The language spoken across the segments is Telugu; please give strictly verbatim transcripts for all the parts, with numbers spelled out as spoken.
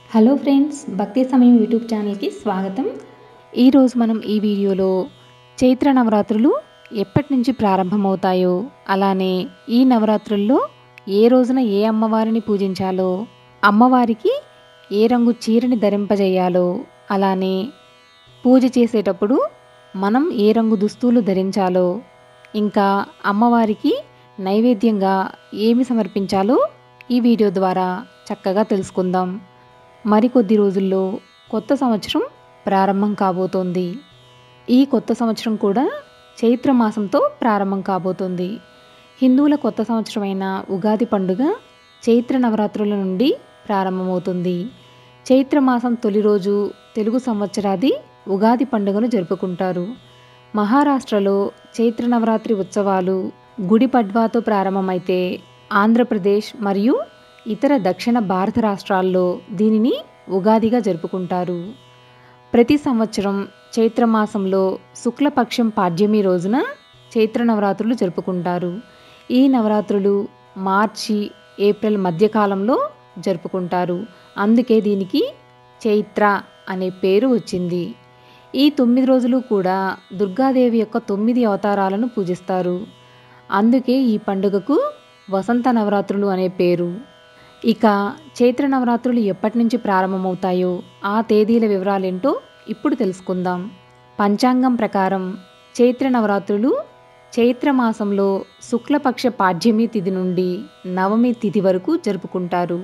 హలో ఫ్రెండ్స్, భక్తి సమయం యూట్యూబ్ ఛానల్కి స్వాగతం. ఈరోజు మనం ఈ వీడియోలో చైత్ర నవరాత్రులు ఎప్పటి నుంచి ప్రారంభమవుతాయో, అలానే ఈ నవరాత్రుల్లో ఏ రోజున ఏ అమ్మవారిని పూజించాలో, అమ్మవారికి ఏ రంగు చీరని ధరింపజేయాలో, అలానే పూజ చేసేటప్పుడు మనం ఏ రంగు దుస్తులు ధరించాలో, ఇంకా అమ్మవారికి నైవేద్యంగా ఏమి సమర్పించాలో ఈ వీడియో ద్వారా చక్కగా తెలుసుకుందాం. మరికొద్ది రోజుల్లో కొత్త సంవత్సరం ప్రారంభం కాబోతోంది. ఈ కొత్త సంవత్సరం కూడా చైత్ర మాసంతో ప్రారంభం కాబోతోంది. హిందువుల కొత్త సంవత్సరమైన ఉగాది పండుగ చైత్ర నవరాత్రుల నుండి ప్రారంభమవుతుంది. చైత్ర మాసం తొలి రోజు తెలుగు సంవత్సరాది ఉగాది పండుగను జరుపుకుంటారు. మహారాష్ట్రలో చైత్ర నవరాత్రి ఉత్సవాలు గుడి పడ్వాతో ప్రారంభమైతే, ఆంధ్రప్రదేశ్ మరియు ఇతర దక్షిణ భారత రాష్ట్రాల్లో దీనిని ఉగాదిగా జరుపుకుంటారు. ప్రతి సంవత్సరం చైత్రమాసంలో శుక్లపక్షం పాడ్యమి రోజున చైత్ర నవరాత్రులు జరుపుకుంటారు. ఈ నవరాత్రులు మార్చి ఏప్రిల్ మధ్యకాలంలో జరుపుకుంటారు. అందుకే దీనికి చైత్ర అనే పేరు వచ్చింది. ఈ తొమ్మిది రోజులు కూడా దుర్గాదేవి యొక్క తొమ్మిది అవతారాలను పూజిస్తారు. అందుకే ఈ పండుగకు వసంత నవరాత్రులు అనే పేరు. ఇక చైత్ర నవరాత్రులు ఎప్పటి నుంచి ప్రారంభమవుతాయో ఆ తేదీల వివరాలేంటో ఇప్పుడు తెలుసుకుందాం. పంచాంగం ప్రకారం చైత్ర నవరాత్రులు చైత్ర మాసంలో శుక్లపక్ష పాడ్యమి తిథి నుండి నవమి తిథి వరకు జరుపుకుంటారు.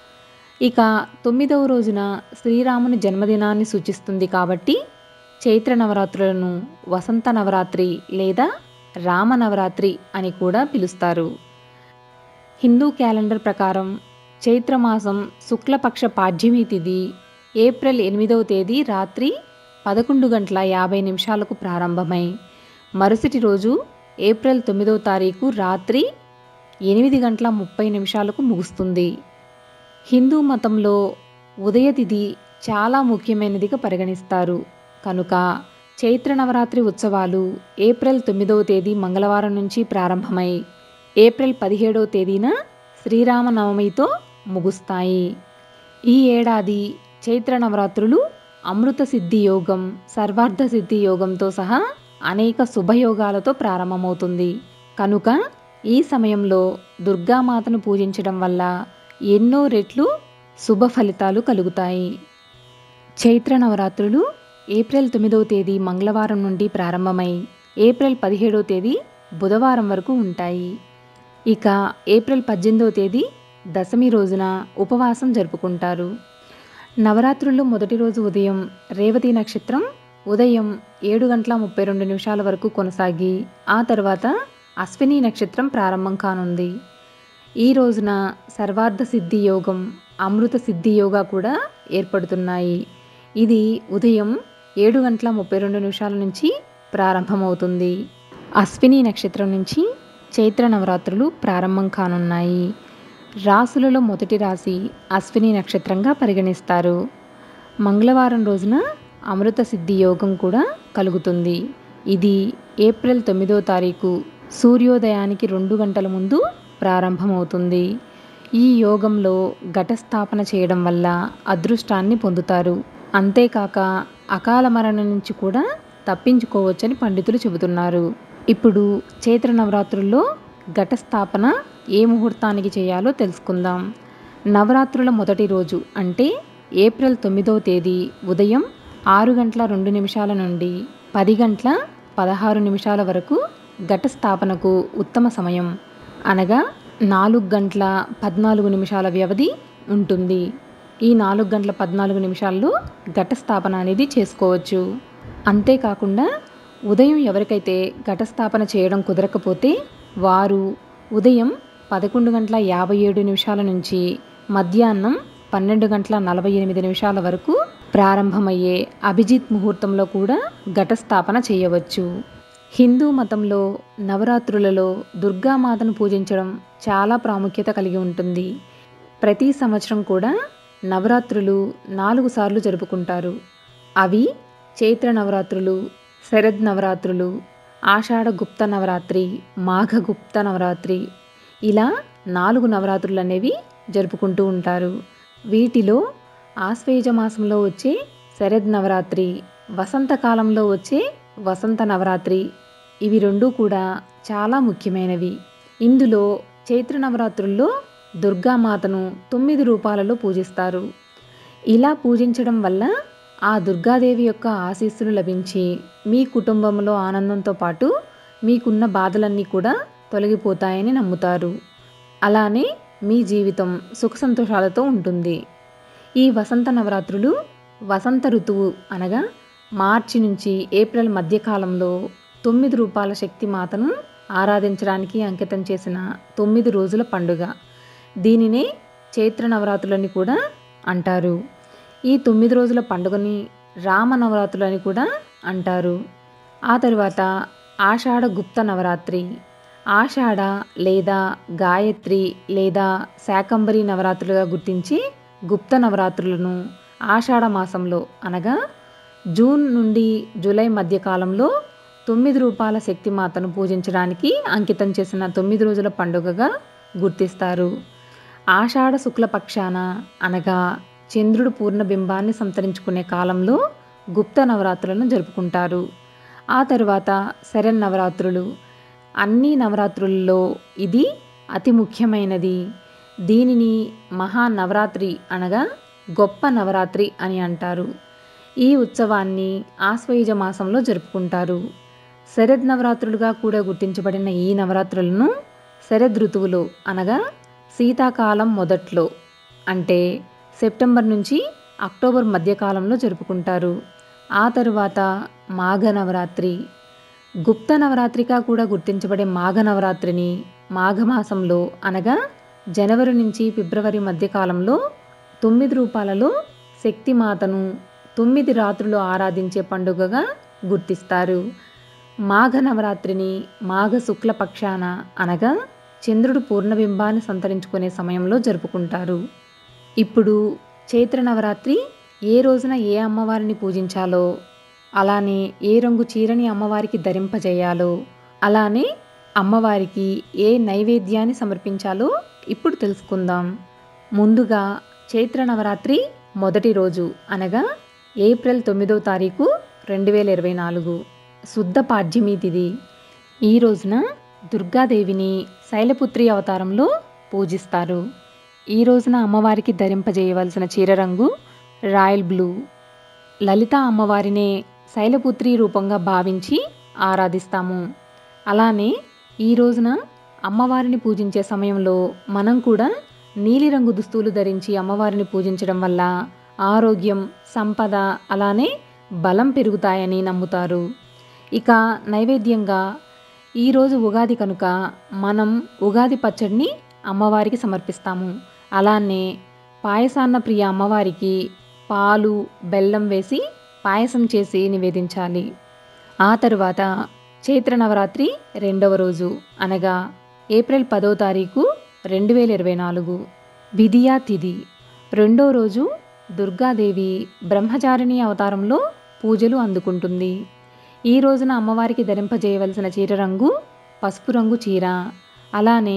ఇక తొమ్మిదవ రోజున శ్రీరాముని జన్మదినాన్ని సూచిస్తుంది కాబట్టి చైత్ర నవరాత్రులను వసంత నవరాత్రి లేదా రామ నవరాత్రి అని కూడా పిలుస్తారు. హిందూ క్యాలెండర్ ప్రకారం చైత్రమాసం శుక్లపక్ష పాడ్యమి తిథి ఏప్రిల్ ఎనిమిదవ తేదీ రాత్రి పదకొండు గంటల యాభై నిమిషాలకు ప్రారంభమై మరుసటి రోజు ఏప్రిల్ తొమ్మిదవ తారీఖు రాత్రి ఎనిమిది గంటల ముప్పై నిమిషాలకు ముగుస్తుంది. హిందూ మతంలో ఉదయ తిథి చాలా ముఖ్యమైనదిగా పరిగణిస్తారు. కనుక చైత్ర నవరాత్రి ఉత్సవాలు ఏప్రిల్ తొమ్మిదవ తేదీ మంగళవారం నుంచి ప్రారంభమై ఏప్రిల్ పదిహేడవ తేదీన శ్రీరామనవమితో ముగుస్తాయి. ఈ ఏడాది చైత్ర నవరాత్రులు అమృత సిద్ధి యోగం, సర్వార్థ సిద్ధి యోగంతో సహా అనేక శుభయోగాలతో ప్రారంభమవుతుంది. కనుక ఈ సమయంలో దుర్గామాతను పూజించడం వల్ల ఎన్నో రెట్లు శుభ ఫలితాలు కలుగుతాయి. చైత్ర నవరాత్రులు ఏప్రిల్ తొమ్మిదవ తేదీ మంగళవారం నుండి ప్రారంభమై ఏప్రిల్ పదిహేడవ తేదీ బుధవారం వరకు ఉంటాయి. ఇక ఏప్రిల్ పద్దెనిమిదవ తేదీ దశమి రోజున ఉపవాసం జరుపుకుంటారు. నవరాత్రుల్లో మొదటి రోజు ఉదయం రేవతి నక్షత్రం ఉదయం ఏడు గంటల ముప్పై రెండు నిమిషాల వరకు కొనసాగి ఆ తర్వాత అశ్విని నక్షత్రం ప్రారంభం కానుంది. ఈ రోజున సర్వార్థ సిద్ధి యోగం, అమృత సిద్ధి యోగా కూడా ఏర్పడుతున్నాయి. ఇది ఉదయం ఏడు గంటల ముప్పై రెండు నిమిషాల నుంచి ప్రారంభమవుతుంది. అశ్విని నక్షత్రం నుంచి చైత్ర నవరాత్రులు ప్రారంభం కానున్నాయి. రాసులలో మొదటి రాశి అశ్విని నక్షత్రంగా పరిగణిస్తారు. మంగళవారం రోజున అమృత సిద్ధి యోగం కూడా కలుగుతుంది. ఇది ఏప్రిల్ తొమ్మిదో తారీఖు సూర్యోదయానికి రెండు గంటల ముందు ప్రారంభమవుతుంది. ఈ యోగంలో ఘటస్థాపన చేయడం వల్ల అదృష్టాన్ని పొందుతారు. అంతేకాక అకాల మరణం నుంచి కూడా తప్పించుకోవచ్చని పండితులు చెబుతున్నారు. ఇప్పుడు చైత్ర నవరాత్రుల్లో ఘటస్థాపన ఏ ముహూర్తానికి చేయాలో తెలుసుకుందాం. నవరాత్రుల మొదటి రోజు అంటే ఏప్రిల్ తొమ్మిదవ తేదీ ఉదయం ఆరు గంటల రెండు నిమిషాల నుండి పది గంటల పదహారు నిమిషాల వరకు ఘటస్థాపనకు ఉత్తమ సమయం. అనగా నాలుగు గంటల పద్నాలుగు నిమిషాల వ్యవధి ఉంటుంది. ఈ నాలుగు గంటల పద్నాలుగు నిమిషాల్లో ఘటస్థాపన అనేది చేసుకోవచ్చు. అంతేకాకుండా ఉదయం ఎవరికైతే ఘటస్థాపన చేయడం కుదరకపోతే వారు ఉదయం పదకొండు గంటల యాభై ఏడు నిమిషాల నుంచి మధ్యాహ్నం పన్నెండు గంటల నలభై ఎనిమిది నిమిషాల వరకు ప్రారంభమయ్యే అభిజిత్ ముహూర్తంలో కూడా ఘటస్థాపన చేయవచ్చు. హిందూ మతంలో నవరాత్రులలో దుర్గామాతను పూజించడం చాలా ప్రాముఖ్యత కలిగి ఉంటుంది. ప్రతి సంవత్సరం కూడా నవరాత్రులు నాలుగు సార్లు జరుపుకుంటారు. అవి చైత్ర నవరాత్రులు, శరద్ నవరాత్రులు, ఆషాఢ గుప్త నవరాత్రి, మాఘ గుప్త నవరాత్రి, ఇలా నాలుగు నవరాత్రులు అనేవి జరుపుకుంటూ ఉంటారు. వీటిలో ఆశ్వేయుజ మాసంలో వచ్చే శరద్ నవరాత్రి, వసంతకాలంలో వచ్చే వసంత నవరాత్రి, ఇవి రెండు కూడా చాలా ముఖ్యమైనవి. ఇందులో చైత్ర నవరాత్రుల్లో దుర్గామాతను తొమ్మిది రూపాలలో పూజిస్తారు. ఇలా పూజించడం వల్ల ఆ దుర్గాదేవి యొక్క ఆశీస్సులు లభించి మీ కుటుంబంలో ఆనందంతో పాటు మీకున్న బాధలన్నీ కూడా తొలగిపోతాయని నమ్ముతారు. అలానే మీ జీవితం సుఖ సంతోషాలతో ఉంటుంది. ఈ వసంత నవరాత్రులు వసంత ఋతువు అనగా మార్చి నుంచి ఏప్రిల్ మధ్యకాలంలో తొమ్మిది రూపాల శక్తి మాతను ఆరాధించడానికి అంకితం చేసిన తొమ్మిది రోజుల పండుగ. దీనినే చైత్ర నవరాత్రులని కూడా అంటారు. ఈ తొమ్మిది రోజుల పండుగని రామ నవరాత్రులని కూడా అంటారు. ఆ తర్వాత ఆషాఢ గుప్త నవరాత్రి, ఆషాఢ లేదా గాయత్రి లేదా శాకంబరి నవరాత్రులుగా గుర్తించి గుప్త నవరాత్రులను ఆషాఢ మాసంలో అనగా జూన్ నుండి జూలై మధ్య కాలంలో తొమ్మిది రూపాల శక్తిమాతను పూజించడానికి అంకితం చేసిన తొమ్మిది రోజుల పండుగగా గుర్తిస్తారు. ఆషాఢ శుక్లపక్షాన అనగా చంద్రుడు పూర్ణబింబాన్ని సంతరించుకునే కాలంలో గుప్త నవరాత్రులను జరుపుకుంటారు. ఆ తర్వాత శరన్నవరాత్రులు. అన్ని నవరాత్రులలో ఇది అతి ముఖ్యమైనది. దీనిని మహానవరాత్రి అనగా గొప్ప నవరాత్రి అని అంటారు. ఈ ఉత్సవాన్ని ఆశ్వయుజ మాసంలో జరుపుకుంటారు. శరద్ నవరాత్రులుగా కూడా గుర్తించబడిన ఈ నవరాత్రులను శరద్ ఋతువులో అనగా శీతాకాలం మొదట్లో అంటే సెప్టెంబర్ నుంచి అక్టోబర్ మధ్యకాలంలో జరుపుకుంటారు. ఆ తరువాత మాఘ నవరాత్రి. గుప్త నవరాత్రిగా కూడా గుర్తించబడే మాఘ నవరాత్రిని మాఘమాసంలో అనగా జనవరి నుంచి ఫిబ్రవరి మధ్యకాలంలో తొమ్మిది రూపాలలో శక్తిమాతను తొమ్మిది రాత్రులు ఆరాధించే పండుగగా గుర్తిస్తారు. మాఘ నవరాత్రిని మాఘ శుక్లపక్షాన అనగా చంద్రుడు పూర్ణబింబాన్ని సంతరించుకునే సమయంలో జరుపుకుంటారు. ఇప్పుడు చైత్ర నవరాత్రి ఏ రోజున ఏ అమ్మవారిని పూజించాలో, అలానే ఏ రంగు చీరని అమ్మవారికి ధరింపజేయాలో, అలానే అమ్మవారికి ఏ నైవేద్యాన్ని సమర్పించాలో ఇప్పుడు తెలుసుకుందాం. ముందుగా చైత్ర నవరాత్రి మొదటి రోజు అనగా ఏప్రిల్ తొమ్మిదవ తారీఖు రెండు వేల ఇరవై నాలుగు శుద్ధ పాడ్యమి తిథి. ఈ రోజున దుర్గాదేవిని శైలపుత్రి అవతారంలో పూజిస్తారు. ఈ రోజున అమ్మవారికి ధరింపజేయవలసిన చీర రంగు రాయల్ బ్లూ. లలిత అమ్మవారినే శైలపుత్రి రూపంగా భావించి ఆరాధిస్తాము. అలానే ఈ రోజున అమ్మవారిని పూజించే సమయంలో మనం కూడా నీలిరంగు దుస్తులు ధరించి అమ్మవారిని పూజించడం వల్ల ఆరోగ్యం, సంపద అలానే బలం పెరుగుతాయని నమ్ముతారు. ఇక నైవేద్యంగా ఈరోజు ఉగాది కనుక మనం ఉగాది పచ్చడిని అమ్మవారికి సమర్పిస్తాము. అలానే పాయసాన్న ప్రియ అమ్మవారికి పాలు, బెల్లం వేసి పాయసం చేసి నివేదించాలి. ఆ తరువాత చైత్ర నవరాత్రి రెండవ రోజు అనగా ఏప్రిల్ పదో తారీఖు రెండు వేల ఇరవై నాలుగు విధియా తిథి. రెండో రోజు దుర్గాదేవి బ్రహ్మచారిణి అవతారంలో పూజలు అందుకుంటుంది. ఈ రోజున అమ్మవారికి ధరింపజేయవలసిన చీర రంగు పసుపు రంగు చీర. అలానే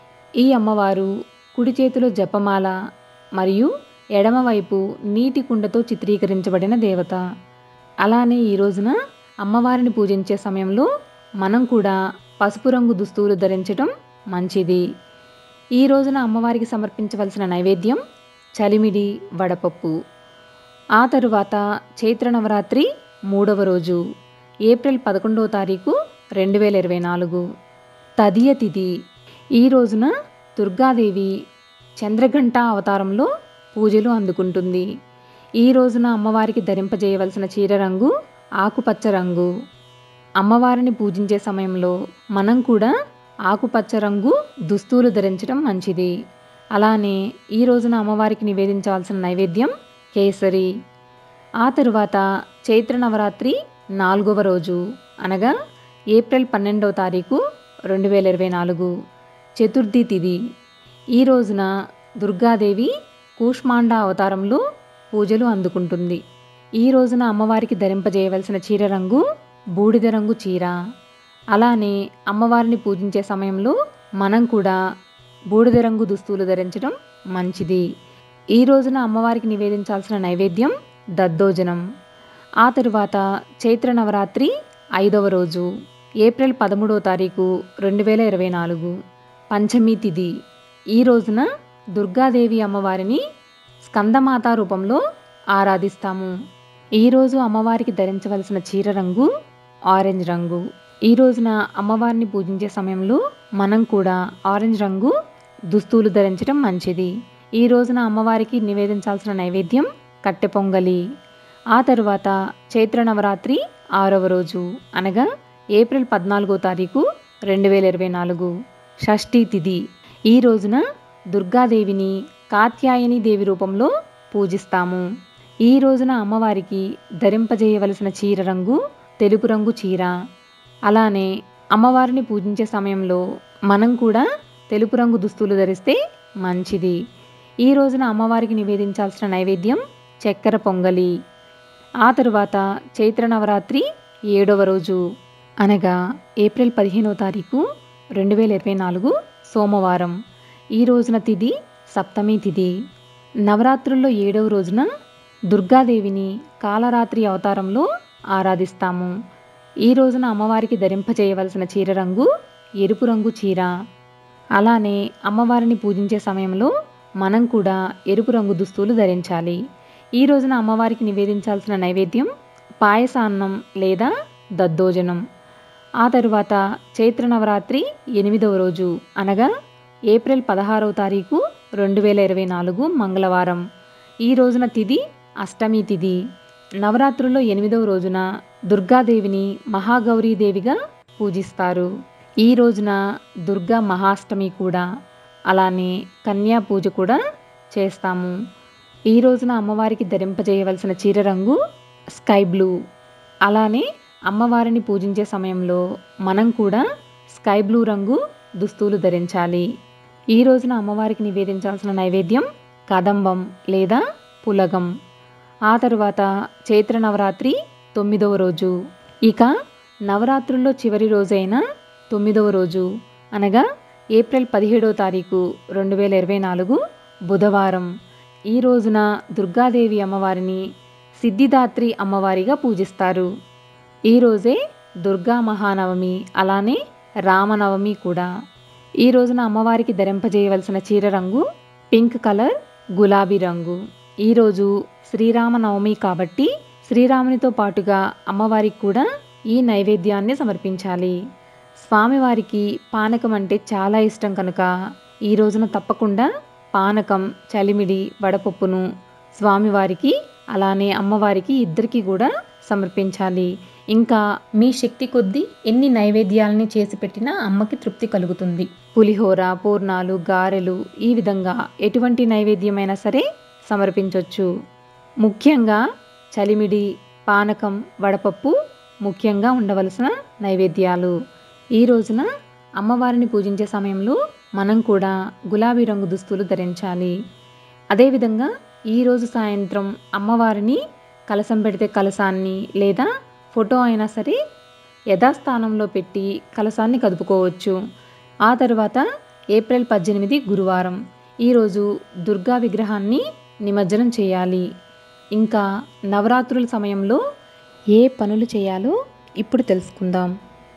ఈ అమ్మవారు కుడి చేతిలో జపమాల మరియు ఎడమవైపు నీటి కుండతో చిత్రీకరించబడిన దేవత. అలానే ఈ రోజున అమ్మవారిని పూజించే సమయంలో మనం కూడా పసుపు రంగు దుస్తులు ధరించడం మంచిది. ఈ రోజున అమ్మవారికి సమర్పించవలసిన నైవేద్యం చలిమిడి, వడపప్పు. ఆ తరువాత చైత్ర నవరాత్రి మూడవ రోజు ఏప్రిల్ పదకొండవ తారీఖు రెండు వేల ఇరవై నాలుగు తదియ తిథి. ఈ రోజున దుర్గాదేవి చంద్రఘంట అవతారంలో పూజలు అందుకుంటుంది. ఈ రోజున అమ్మవారికి ధరింపజేయవలసిన చీర రంగు ఆకుపచ్చ రంగు. అమ్మవారిని పూజించే సమయంలో మనం కూడా ఆకుపచ్చ రంగు దుస్తులు ధరించడం మంచిది. అలానే ఈ రోజున అమ్మవారికి నివేదించాల్సిన నైవేద్యం కేసరి. ఆ తరువాత చైత్ర నవరాత్రి నాలుగవ రోజు అనగా ఏప్రిల్ పన్నెండవ తారీఖు రెండు వేల ఇరవై నాలుగు చతుర్థి తిథి. ఈ రోజున దుర్గాదేవి కూష్మాండ అవతారంలో పూజలు అందుకుంటుంది. ఈ రోజున అమ్మవారికి ధరింపజేయవలసిన చీర రంగు బూడిద రంగు చీర. అలానే అమ్మవారిని పూజించే సమయంలో మనం కూడా బూడిద రంగు దుస్తులు ధరించడం మంచిది. ఈ రోజున అమ్మవారికి నివేదించాల్సిన నైవేద్యం దద్దోజనం. ఆ తరువాత చైత్ర నవరాత్రి ఐదవ రోజు ఏప్రిల్ పదమూడవ తారీఖు రెండు వేల ఇరవై నాలుగు పంచమి తిథి. ఈ రోజున దుర్గాదేవి అమ్మవారిని స్కందమాత రూపంలో ఆరాధిస్తాము. ఈరోజు అమ్మవారికి ధరించవలసిన చీర రంగు ఆరెంజ్ రంగు. ఈ రోజున అమ్మవారిని పూజించే సమయంలో మనం కూడా ఆరెంజ్ రంగు దుస్తులు ధరించడం మంచిది. ఈ రోజున అమ్మవారికి నివేదించాల్సిన నైవేద్యం కట్టె పొంగలి. ఆ తరువాత చైత్ర నవరాత్రి ఆరవ రోజు అనగా ఏప్రిల్ పద్నాలుగో తారీఖు రెండు వేల ఇరవై నాలుగు షష్ఠీ తిథి. ఈ రోజున దుర్గాదేవిని కాత్యాయని దేవి రూపంలో పూజిస్తాము. ఈ రోజున అమ్మవారికి ధరింపజేయవలసిన చీర రంగు తెలుపు రంగు చీర. అలానే అమ్మవారిని పూజించే సమయంలో మనం కూడా తెలుపు రంగు దుస్తులు ధరిస్తే మంచిది. ఈ రోజున అమ్మవారికి నివేదించాల్సిన నైవేద్యం చక్కెర పొంగలి. ఆ తరువాత చైత్ర నవరాత్రి ఏడవ రోజు అనగా ఏప్రిల్ పదిహేనవ తారీఖు రెండు వేల ఇరవై నాలుగు సోమవారం. ఈ రోజున తిథి సప్తమి తిథి. నవరాత్రుల్లో ఏడవ రోజున దుర్గాదేవిని కాలరాత్రి అవతారంలో ఆరాధిస్తాము. ఈ రోజున అమ్మవారికి ధరింపజేయవలసిన చీర రంగు ఎరుపు రంగు చీర. అలానే అమ్మవారిని పూజించే సమయంలో మనం కూడా ఎరుపు రంగు దుస్తులు ధరించాలి. ఈ రోజున అమ్మవారికి నివేదించాల్సిన నైవేద్యం పాయసాన్నం లేదా దద్దోజనం. ఆ తరువాత చైత్ర నవరాత్రి ఎనిమిదవ రోజు అనగా ఏప్రిల్ పదహారవ తారీఖు రెండు వేల ఇరవై నాలుగు మంగళవారం. ఈ రోజున తిథి అష్టమి తిథి. నవరాత్రుల్లో ఎనిమిదవ రోజున దుర్గాదేవిని మహాగౌరీదేవిగా పూజిస్తారు. ఈ రోజున దుర్గా మహాష్టమి కూడా. అలానే కన్యా పూజ కూడా చేస్తాము. ఈ రోజున అమ్మవారికి ధరింపజేయవలసిన చీర రంగు స్కై బ్లూ. అలానే అమ్మవారిని పూజించే సమయంలో మనం కూడా స్కై బ్లూ రంగు దుస్తులు ధరించాలి. ఈ రోజున అమ్మవారికి నివేదించాల్సిన నైవేద్యం కదంబం లేదా పులగం. ఆ తరువాత చైత్ర నవరాత్రి తొమ్మిదవ రోజు. ఇక నవరాత్రుల్లో చివరి రోజైన తొమ్మిదవ రోజు అనగా ఏప్రిల్ పదిహేడవ తారీఖు రెండు వేల ఇరవై నాలుగు బుధవారం. ఈ రోజున దుర్గాదేవి అమ్మవారిని సిద్ధిదాత్రి అమ్మవారిగా పూజిస్తారు. ఈరోజే దుర్గా మహానవమి అలానే రామనవమి కూడా. ఈ రోజున అమ్మవారికి ధరింపజేయవలసిన చీర రంగు పింక్ కలర్ గులాబీ రంగు. ఈరోజు శ్రీరామనవమి కాబట్టి శ్రీరామునితో పాటుగా అమ్మవారికి కూడా ఈ నైవేద్యాన్ని సమర్పించాలి. స్వామివారికి పానకం అంటే చాలా ఇష్టం కనుక ఈ రోజున తప్పకుండా పానకం చలిమిడి వడపప్పును స్వామివారికి అలానే అమ్మవారికి ఇద్దరికి కూడా సమర్పించాలి. ఇంకా మీ శక్తి కొద్దీ ఎన్ని నైవేద్యాలని చేసి పెట్టినా అమ్మకి తృప్తి కలుగుతుంది. పులిహోర పూర్ణాలు గారెలు ఈ విధంగా ఎటువంటి నైవేద్యమైనా సరే సమర్పించవచ్చు. ముఖ్యంగా చలిమిడి పానకం వడపప్పు ముఖ్యంగా ఉండవలసిన నైవేద్యాలు. ఈ రోజున అమ్మవారిని పూజించే సమయంలో మనం కూడా గులాబీ రంగు దుస్తులు ధరించాలి. అదేవిధంగా ఈరోజు సాయంత్రం అమ్మవారిని కలశం పెడితే కలశాన్ని లేదా ఫోటో అయినా సరే యథాస్థానంలో పెట్టి కలశాన్ని కదుపుకోవచ్చు. ఆ తర్వాత ఏప్రిల్ పద్దెనిమిది గురువారం. ఈరోజు దుర్గా విగ్రహాన్ని నిమజ్జనం చేయాలి. ఇంకా నవరాత్రుల సమయంలో ఏ పనులు చేయాలో ఇప్పుడు తెలుసుకుందాం.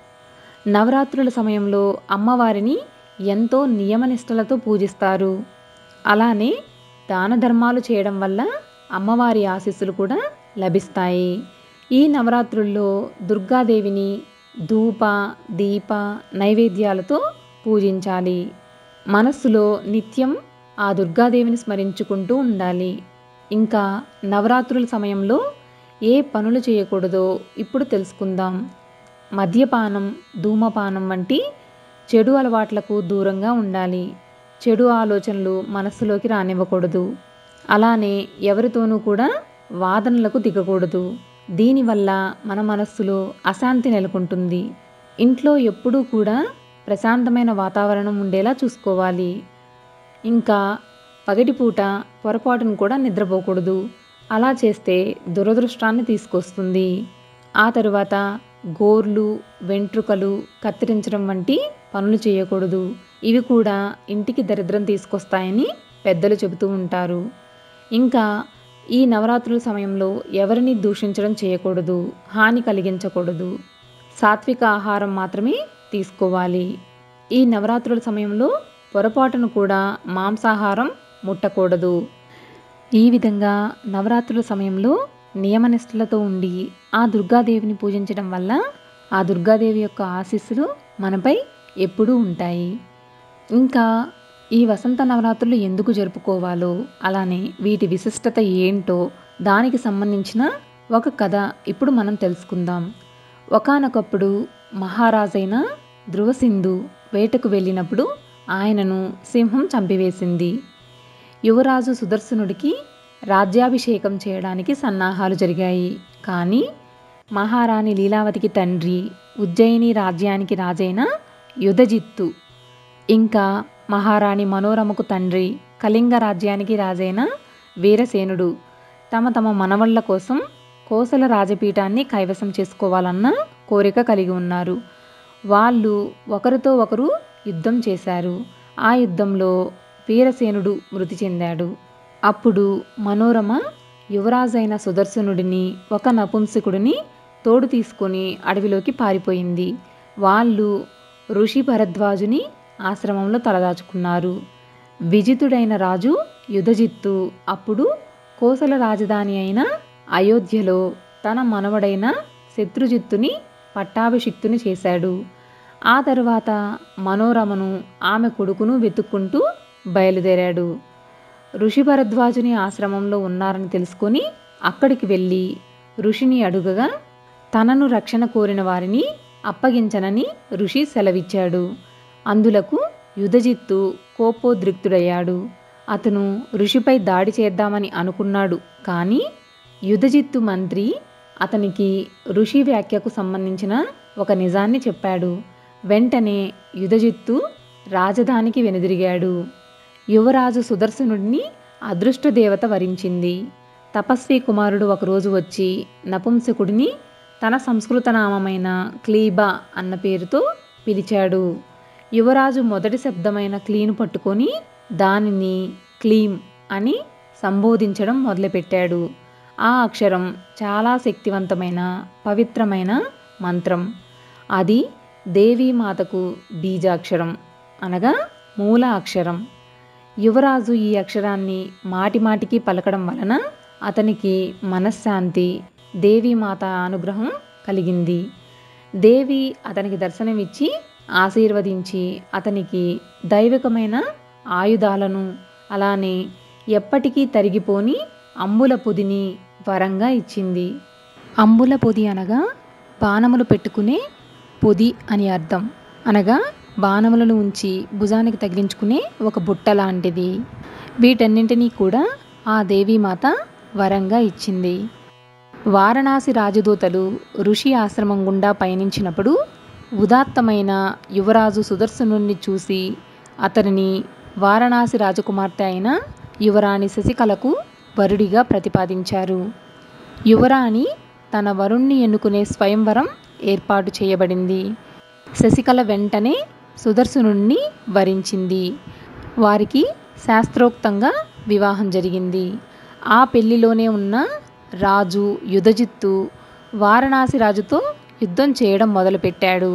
నవరాత్రుల సమయంలో అమ్మవారిని ఎంతో నియమనిష్టలతో పూజిస్తారు. అలానే దాన ధర్మాలు చేయడం వల్ల అమ్మవారి ఆశీస్సులు కూడా లభిస్తాయి. ఈ నవరాత్రుల్లో దుర్గాదేవిని ధూప దీప నైవేద్యాలతో పూజించాలి. మనస్సులో నిత్యం ఆ దుర్గాదేవిని స్మరించుకుంటూ ఉండాలి. ఇంకా నవరాత్రుల సమయంలో ఏ పనులు చేయకూడదో ఇప్పుడు తెలుసుకుందాం. మద్యపానం ధూమపానం వంటి చెడు అలవాట్లకు దూరంగా ఉండాలి. చెడు ఆలోచనలు మనస్సులోకి రానివ్వకూడదు. అలానే ఎవరితోనూ కూడా వాదనలకు దిగకూడదు. దీనివల్ల మన మనస్సులో అశాంతి నెలకొంటుంది. ఇంట్లో ఎప్పుడూ కూడా ప్రశాంతమైన వాతావరణం ఉండేలా చూసుకోవాలి. ఇంకా పగటిపూట పొరపాటును కూడా నిద్రపోకూడదు. అలా చేస్తే దురదృష్టాన్ని తీసుకొస్తుంది. ఆ తరువాత గోర్లు వెంట్రుకలు కత్తిరించడం వంటి పనులు చేయకూడదు. ఇవి కూడా ఇంటికి దరిద్రం తీసుకొస్తాయని పెద్దలు చెబుతూ ఉంటారు. ఇంకా ఈ నవరాత్రుల సమయంలో ఎవరిని దూషించడం చేయకూడదు, హాని కలిగించకూడదు, సాత్విక ఆహారం మాత్రమే తీసుకోవాలి. ఈ నవరాత్రుల సమయంలో పొరపాటును కూడా మాంసాహారం ముట్టకూడదు. ఈ విధంగా నవరాత్రుల సమయంలో నియమనిష్టలతో ఉండి ఆ దుర్గాదేవిని పూజించడం వల్ల ఆ దుర్గాదేవి యొక్క ఆశీస్సులు మనపై ఎప్పుడూ ఉంటాయి. ఇంకా ఈ వసంత నవరాత్రులు ఎందుకు జరుపుకోవాలో, అలానే వీటి విశిష్టత ఏంటో దానికి సంబంధించిన ఒక కథ ఇప్పుడు మనం తెలుసుకుందాం. ఒకానొకప్పుడు మహారాజైన ధ్రువసింధు వేటకు వెళ్ళినప్పుడు ఆయనను సింహం చంపివేసింది. యువరాజు సుదర్శనుడికి రాజ్యాభిషేకం చేయడానికి సన్నాహాలు జరిగాయి. కానీ మహారాణి లీలావతికి తండ్రి, ఉజ్జయిని రాజ్యానికి రాజైన యుధజిత్తు, ఇంకా మహారాణి మనోరమకు తండ్రి, కళింగ రాజ్యానికి రాజైన వీరసేనుడు తమ తమ మనవళ్ల కోసం కోసల రాజపీఠాన్ని కైవసం చేసుకోవాలన్న కోరిక కలిగి ఉన్నారు. వాళ్ళు ఒకరితో ఒకరు యుద్ధం చేశారు. ఆ యుద్ధంలో వీరసేనుడు మృతి చెందాడు. అప్పుడు మనోరమ యువరాజైన సుదర్శనుడిని, ఒక నపుంసకుడిని తోడు తీసుకొని అడవిలోకి పారిపోయింది. వాళ్ళు ఋషి భరద్వాజుని ఆశ్రమంలో తలదాచుకున్నారు. విజితుడైన రాజు యుధజిత్తు అప్పుడు కోసల రాజధాని అయిన అయోధ్యలో తన మనవడైన శత్రుజిత్తుని పట్టాభిషిక్తుని చేశాడు. ఆ తరువాత మనోరమను, ఆమె కొడుకును వెతుక్కుంటూ బయలుదేరాడు. ఋషి భరద్వాజుని ఆశ్రమంలో ఉన్నారని తెలుసుకొని అక్కడికి వెళ్ళి ఋషిని అడుగగా తనను రక్షణ కోరిన వారిని అప్పగించనని ఋషి సెలవిచ్చాడు. అందులకు యుధజిత్తు కోపోద్రిక్తుడయ్యాడు. అతను ఋషిపై దాడి చేద్దామని అనుకున్నాడు. కానీ యుధజిత్తు మంత్రి అతనికి ఋషి వ్యాఖ్యకు సంబంధించిన ఒక నిజాన్ని చెప్పాడు. వెంటనే యుధజిత్తు రాజధానికి వెనుదిరిగాడు. యువరాజు సుదర్శనుడిని అదృష్ట దేవత వరించింది. తపస్వి కుమారుడు ఒకరోజు వచ్చి నపుంసకుడిని తన సంస్కృత నామమైన క్లీబా అన్న పేరుతో పిలిచాడు. యువరాజు మొదటి శబ్దమైన క్లీను పట్టుకొని దానిని క్లీం అని సంబోధించడం మొదలుపెట్టాడు. ఆ అక్షరం చాలా శక్తివంతమైన పవిత్రమైన మంత్రం. అది దేవీమాతకు బీజాక్షరం అనగా మూల అక్షరం. యువరాజు ఈ అక్షరాన్ని మాటిమాటికి పలకడం వలన అతనికి మనశ్శాంతి, దేవీమాత అనుగ్రహం కలిగింది. దేవి అతనికి దర్శనమిచ్చి ఆశీర్వదించి అతనికి దైవికమైన ఆయుధాలను, అలానే ఎప్పటికీ తరిగిపోని అంబుల పొదిని వరంగా ఇచ్చింది. అంబుల పొది అనగా బాణములు పెట్టుకునే పొది అని అర్థం. అనగా బాణములను ఉంచి భుజానికి తగిలించుకునే ఒక బుట్ట లాంటిది. వీటన్నింటినీ కూడా ఆ దేవీమాత వరంగా ఇచ్చింది. వారణాసి రాజదూతలు ఋషి ఆశ్రమం గుండా పయనించినప్పుడు ఉదాత్తమైన యువరాజు సుదర్శనుణ్ణి చూసి అతనిని వారణాసి రాజకుమార్తె అయిన యువరాణి శశికళకు వరుడిగా ప్రతిపాదించారు. యువరాణి తన వరుణ్ణి ఎన్నుకునే స్వయంవరం ఏర్పాటు చేయబడింది. శశికళ వెంటనే సుదర్శనుణ్ణి వరించింది. వారికి శాస్త్రోక్తంగా వివాహం జరిగింది. ఆ పెళ్లిలోనే ఉన్న రాజు యుధజిత్తు వారణాసి రాజుతో యుద్ధం చేయడం మొదలుపెట్టాడు.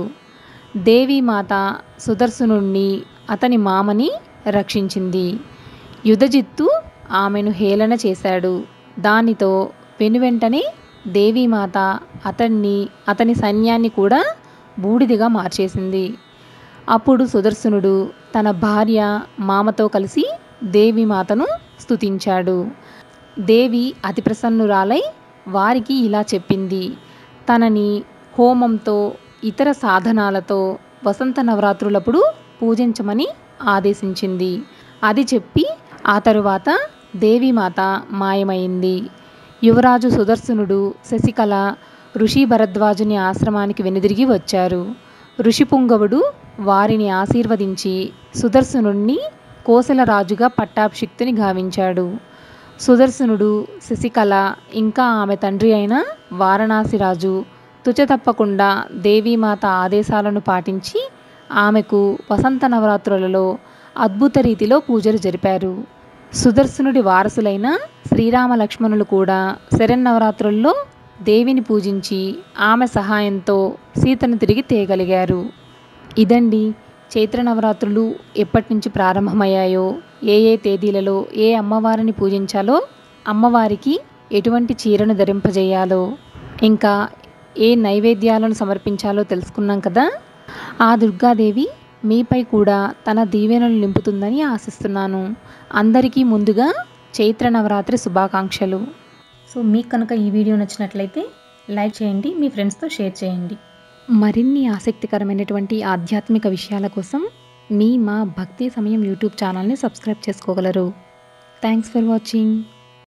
దేవీమాత సుదర్శనుణ్ణి, అతని మామని రక్షించింది. యుధజిత్తు ఆమెను హేళన చేశాడు. దానితో వెనువెంటనే దేవీమాత అతన్ని, అతని సైన్యాన్ని కూడా బూడిదిగా మార్చేసింది. అప్పుడు సుదర్శనుడు తన భార్య, మామతో కలిసి దేవీమాతను స్తుతించాడు. దేవి అతి ప్రసన్నురాలై వారికి ఇలా చెప్పింది. తనని హోమంతో, ఇతర సాధనాలతో వసంత నవరాత్రులప్పుడు పూజించమని ఆదేశించింది. అది చెప్పి ఆ తరువాత దేవీమాత మాయమైంది. యువరాజు సుదర్శనుడు, శశికళ ఋషి భరద్వాజుని ఆశ్రమానికి వెనుదిరిగి వచ్చారు. ఋషిపుంగవుడు వారిని ఆశీర్వదించి సుదర్శనుణ్ణి కోసల రాజుగా పట్టాభిషిక్తుని గావించాడు. సుదర్శనుడు, శశికళ ఇంకా ఆమె తండ్రి అయిన వారణాసి రాజు తుచ తప్పకుండా దేవీమాత ఆదేశాలను పాటించి ఆమెకు వసంత నవరాత్రులలో అద్భుత రీతిలో పూజలు జరిపారు. సుదర్శనుడి వారసులైన శ్రీరామ లక్ష్మణులు కూడా శరన్నవరాత్రుల్లో దేవిని పూజించి ఆమె సహాయంతో సీతను తిరిగి తేగలిగారు. ఇదండి చైత్ర నవరాత్రులు ఎప్పటి నుంచి ప్రారంభమయ్యాయో, ఏ ఏ తేదీలలో ఏ అమ్మవారిని పూజించాలో, అమ్మవారికి ఎటువంటి చీరను ధరింపజేయాలో, ఇంకా ఏ నైవేద్యాలను సమర్పించాలో తెలుసుకున్నాం కదా. ఆ దుర్గాదేవి మీపై కూడా తన దీవెనలు నింపుతుందని ఆశిస్తున్నాను. అందరికీ ముందుగా చైత్ర నవరాత్రి శుభాకాంక్షలు. సో మీకు కనుక ఈ వీడియో నచ్చినట్లయితే లైక్ చేయండి, మీ ఫ్రెండ్స్తో షేర్ చేయండి. మరిన్ని ఆసక్తికరమైనటువంటి ఆధ్యాత్మిక విషయాల కోసం మీ మా భక్తి సమయం యూట్యూబ్ ఛానల్ని సబ్స్క్రైబ్ చేసుకోగలరు. Thanks for watching.